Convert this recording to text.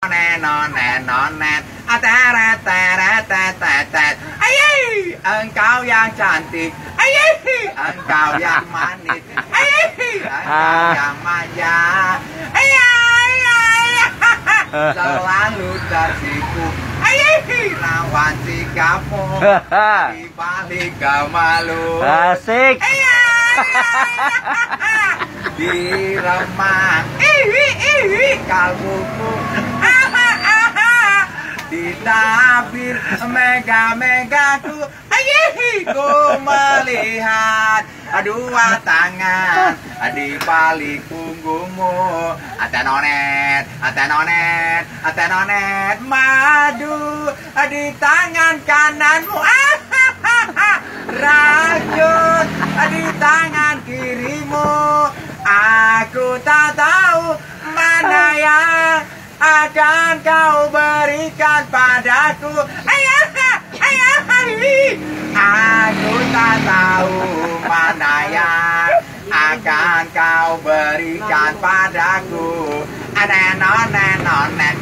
Nonet, teret, ayy, engkau yang cantik, ayy, engkau yang manis, ayy, engkau yang manja, ayy, selalu tersipu, ayy, lawan sikapmu, di balik kemalu, asik, di remang, kalbuku. Ditabir mega-megaku, ku melihat dua tangan di balik punggungmu. Atenonet, madu di tangan kananmu. Racun di tangan kirimu. Aku tak tahu mana yang akan kau berikan padaku. Aku tak tahu mana yang akan kau berikan padaku. Nonet